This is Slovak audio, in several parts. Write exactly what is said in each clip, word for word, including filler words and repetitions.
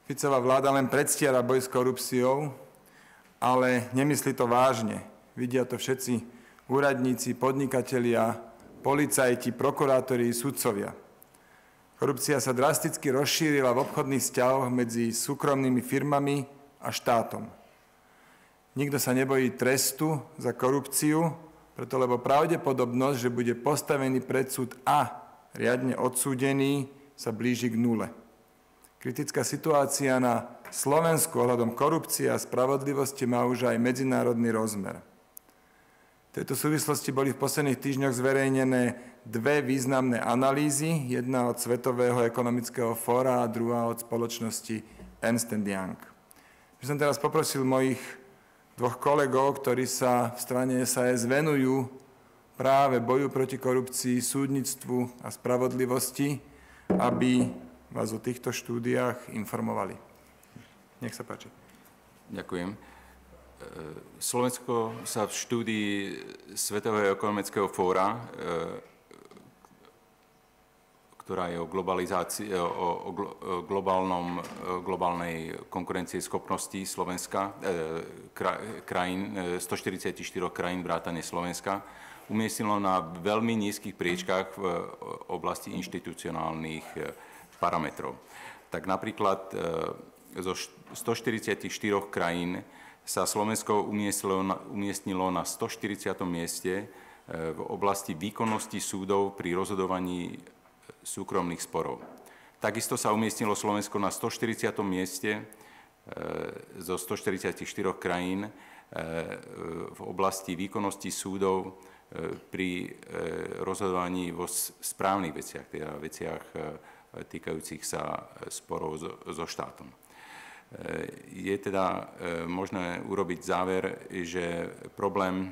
Ficová vláda len predstiera boj s korupciou, ale nemyslí to vážne. Vidia to všetci úradníci, podnikatelia, policajti, prokurátori, sudcovia. Korupcia sa drasticky rozšírila v obchodných vzťahoch medzi súkromnými firmami a štátom. Nikto sa nebojí trestu za korupciu, preto lebo pravdepodobnosť, že bude postavený pred súd a riadne odsúdený, sa blíži k nule. Kritická situácia na Slovensku ohľadom korupcie a spravodlivosti má už aj medzinárodný rozmer. V tejto súvislosti boli v posledných týždňoch zverejnené dve významné analýzy, jedna od Svetového ekonomického fóra a druhá od spoločnosti Ernst and Young. Ja som teraz poprosil mojich dvoch kolegov, ktorí sa v strane es a es venujú práve boju proti korupcii, súdnictvu a spravodlivosti, aby vás o týchto štúdiách informovali. Nech sa páči. Ďakujem. Slovensko sa v štúdii Svetového ekonomického fóra, ktorá je o globalizácii, o, o globálnom, globálnej konkurencieschopnosti Slovenska, krajín, stoštyridsaťštyri krajín vrátane Slovenska, umiestnilo na veľmi nízkych priečkách v oblasti inštitucionálnych parametrov. Tak napríklad zo stoštyridsaťštyri krajín sa Slovensko umiestnilo na, umiestnilo na stoštyridsiatom mieste v oblasti výkonnosti súdov pri rozhodovaní súkromných sporov. Takisto sa umiestnilo Slovensko na stoštyridsiatom mieste zo stoštyridsaťštyri krajín v oblasti výkonnosti súdov pri rozhodovaní vo správnych veciach, teda veciach týkajúcich sa sporov so štátom. Je teda možné urobiť záver, že problém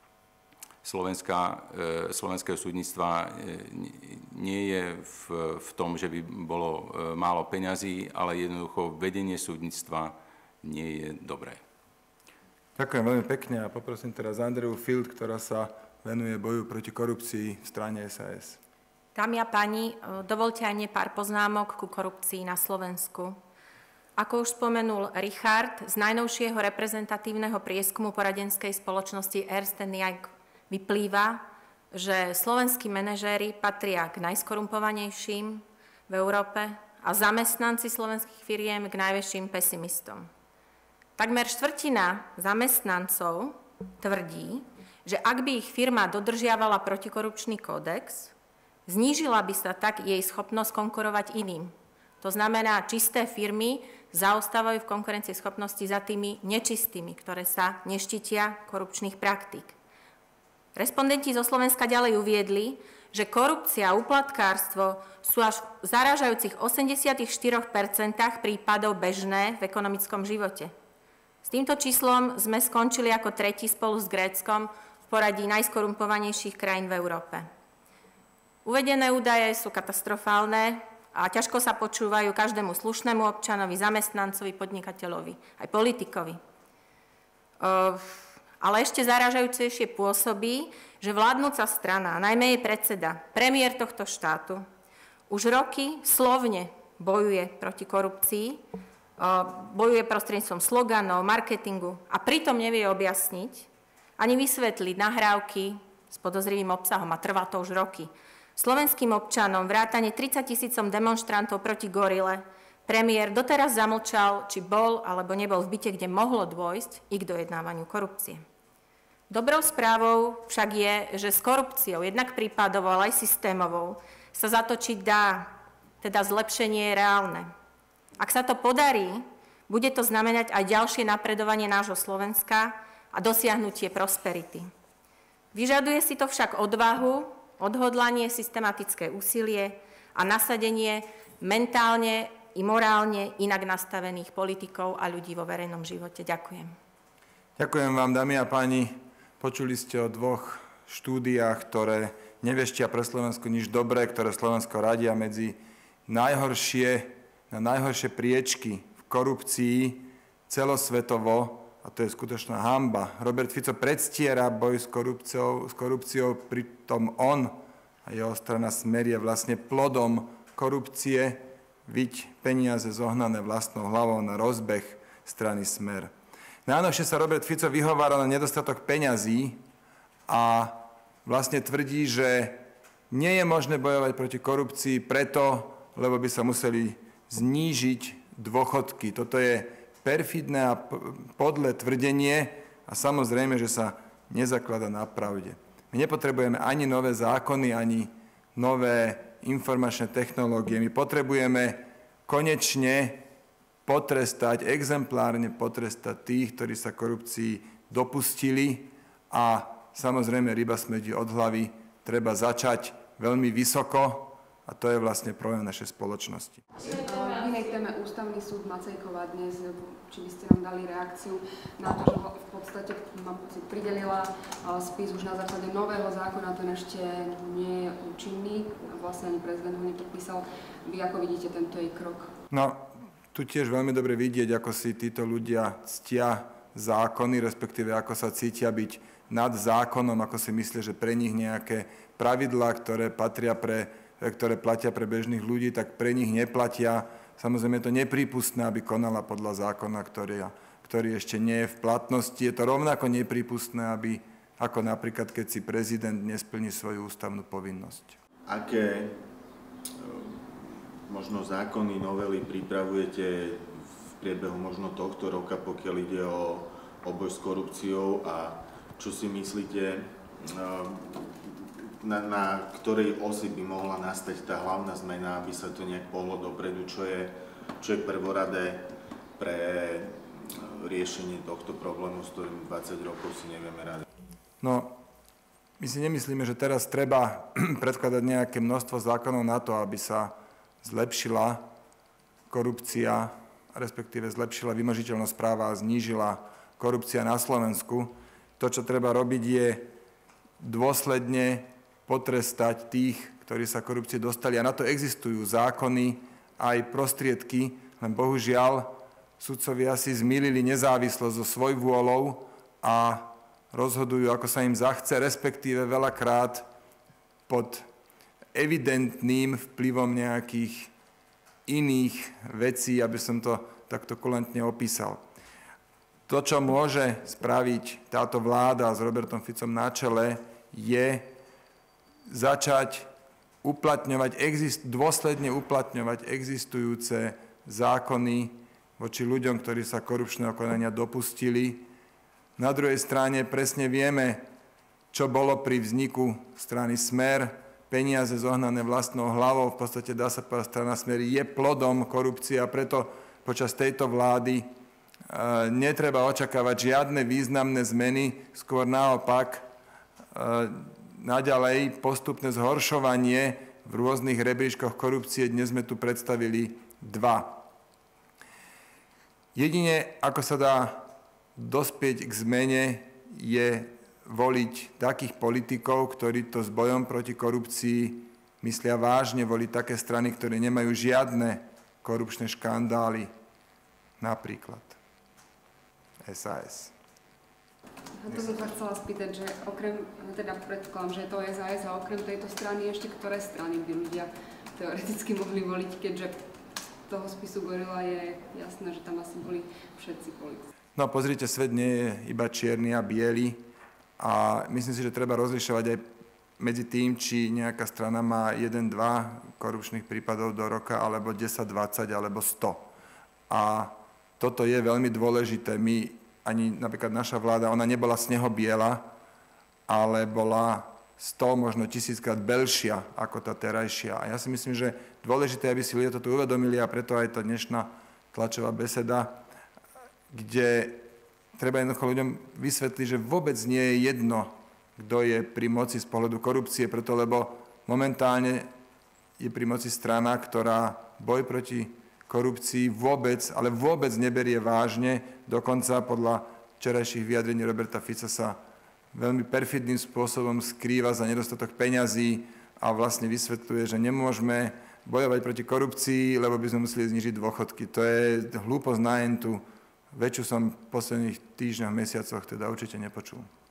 Slovenska, slovenského súdnictva nie je v, v tom, že by bolo málo peňazí, ale jednoducho vedenie súdnictva nie je dobré. Ďakujem veľmi pekne a poprosím teraz Andreu Field, ktorá sa venuje boju proti korupcii v strane es a es. Dámy a páni, dovoľte aj mne pár poznámok ku korupcii na Slovensku. Ako už spomenul Richard, z najnovšieho reprezentatívneho prieskumu poradenskej spoločnosti Ernst and Young vyplýva, že slovenskí manažéri patria k najskorumpovanejším v Európe a zamestnanci slovenských firiem k najväčším pesimistom. Takmer štvrtina zamestnancov tvrdí, že ak by ich firma dodržiavala protikorupčný kódex, znížila by sa tak jej schopnosť konkurovať iným. To znamená, čisté firmy zaostávajú v konkurencieschopnosti za tými nečistými, ktoré sa neštítia korupčných praktík. Respondenti zo Slovenska ďalej uviedli, že korupcia a úplatkárstvo sú až v zarážajúcich osemdesiatštyri percent prípadov bežné v ekonomickom živote. S týmto číslom sme skončili ako tretí spolu s Gréckom v poradí najskorumpovanejších krajín v Európe. Uvedené údaje sú katastrofálne a ťažko sa počúvajú každému slušnému občanovi, zamestnancovi, podnikateľovi, aj politikovi. Ale ešte zarážajúcejšie pôsobí, že vládnúca strana, najmä jej predseda, premiér tohto štátu, už roky slovne bojuje proti korupcii, bojuje prostredníctvom sloganov, marketingu a pritom nevie objasniť ani vysvetliť nahrávky s podozrivým obsahom a trvá to už roky. Slovenským občanom vrátane tridsať tisícom demonštrantov proti gorile premiér doteraz zamlčal, či bol alebo nebol v byte, kde mohlo dôjsť i k dojednávaniu korupcie. Dobrou správou však je, že s korupciou, jednak prípadovou, ale aj systémovou, sa zatočiť dá, teda zlepšenie je reálne. Ak sa to podarí, bude to znamenať aj ďalšie napredovanie nášho Slovenska a dosiahnutie prosperity. Vyžaduje si to však odvahu, odhodlanie, systematické úsilie a nasadenie mentálne i morálne inak nastavených politikov a ľudí vo verejnom živote. Ďakujem. Ďakujem vám, dámy a páni. Počuli ste o dvoch štúdiách, ktoré neveštia pre Slovensko nič dobré, ktoré Slovensko radia medzi najhoršie, na najhoršie priečky v korupcii celosvetovo, a to je skutočná hanba. Robert Fico predstiera boj s korupciou, s korupciou, pritom on a jeho strana Smer je vlastne plodom korupcie viď peniaze zohnané vlastnou hlavou na rozbeh strany Smer. Najnovšie sa Robert Fico vyhovára na nedostatok peňazí a vlastne tvrdí, že nie je možné bojovať proti korupcii preto, lebo by sa museli znížiť dôchodky. Toto je perfidné a podlé tvrdenie a samozrejme, že sa nezaklada na pravde. My nepotrebujeme ani nové zákony, ani nové informačné technológie. My potrebujeme konečne potrestať, exemplárne potrestať tých, ktorí sa korupcii dopustili a samozrejme ryba smrdí od hlavy, treba začať veľmi vysoko a to je vlastne problém našej spoločnosti. V inej téme Ústavný súd Macejková dnes, či by ste nám dali reakciu na to, že v podstate, mám pocit, pridelila spis už na základe nového zákona, ten ešte nie je účinný, vlastne ani prezident ho nepodpísal. Vy ako vidíte tento jej krok? No, tu tiež veľmi dobre vidieť, ako si títo ľudia ctia zákony, respektíve ako sa cítia byť nad zákonom, ako si myslia, že pre nich nejaké pravidlá, ktoré, patria pre, ktoré platia pre bežných ľudí, tak pre nich neplatia. Samozrejme je to neprípustné, aby konala podľa zákona, ktorý, ktorý ešte nie je v platnosti. Je to rovnako neprípustné, aby, ako napríklad, keď si prezident nesplní svoju ústavnú povinnosť. Aké možno zákony, novely pripravujete v priebehu možno tohto roka, pokiaľ ide o, o boj s korupciou a čo si myslíte, na, na ktorej osi by mohla nastať tá hlavná zmena, aby sa to nejak pohlo dopredu, čo je, čo je prvoradé pre riešenie tohto problému, s ktorým dvadsať rokov si nevieme rady? No, my si nemyslíme, že teraz treba predkladať nejaké množstvo zákonov na to, aby sa zlepšila korupcia, respektíve zlepšila vymožiteľnosť práva a znížila korupcia na Slovensku. To, čo treba robiť, je dôsledne potrestať tých, ktorí sa korupcie dostali. A na to existujú zákony aj prostriedky, len bohužiaľ sudcovia si zmýlili nezávislosť so svojvôľou a rozhodujú, ako sa im zachce, respektíve veľakrát pod evidentným vplyvom nejakých iných vecí, aby som to takto kulantne opísal. To, čo môže spraviť táto vláda s Robertom Ficom na čele, je začať uplatňovať, exist, dôsledne uplatňovať existujúce zákony voči ľuďom, ktorí sa korupčného konania dopustili. Na druhej strane presne vieme, čo bolo pri vzniku strany Smer, peniaze zohnané vlastnou hlavou, v podstate dá sa povedať, strana Smer je plodom korupcie a preto počas tejto vlády e, netreba očakávať žiadne významné zmeny, skôr naopak e, naďalej postupné zhoršovanie v rôznych rebríčkoch korupcie. Dnes sme tu predstavili dva. Jedine, ako sa dá dospieť k zmene, je voliť takých politikov, ktorí to s bojom proti korupcii myslia vážne, voliť také strany, ktoré nemajú žiadne korupčné škandály, napríklad es a es. A to som sa chcela spýtať, že okrem, teda predpokladám, že je to es a es a okrem tejto strany ešte ktoré strany by ľudia teoreticky mohli voliť, keďže z toho spisu Gorila je jasné, že tam asi boli všetci politici. No pozrite, svet nie je iba čierny a biely. A myslím si, že treba rozlišovať aj medzi tým, či nejaká strana má jeden dva korupčných prípadov do roka, alebo desať, dvadsať, alebo sto. A toto je veľmi dôležité. My, ani napríklad naša vláda, ona nebola snehobiela, ale bola sto, možno tisíckrát belšia ako tá terajšia. A ja si myslím, že dôležité, aby si ľudia toto uvedomili a preto aj tá dnešná tlačová beseda, kde treba jednoducho ľuďom vysvetliť, že vôbec nie je jedno, kto je pri moci z pohľadu korupcie, preto lebo momentálne je pri moci strana, ktorá boj proti korupcii vôbec, ale vôbec neberie vážne. Dokonca podľa včerajších vyjadrení Roberta Fica sa veľmi perfidným spôsobom skrýva za nedostatok peňazí a vlastne vysvetľuje, že nemôžeme bojovať proti korupcii, lebo by sme museli znižiť dôchodky. To je hlúposť na entu. Väčšiu som v posledných týždňoch, mesiacoch teda určite nepočul.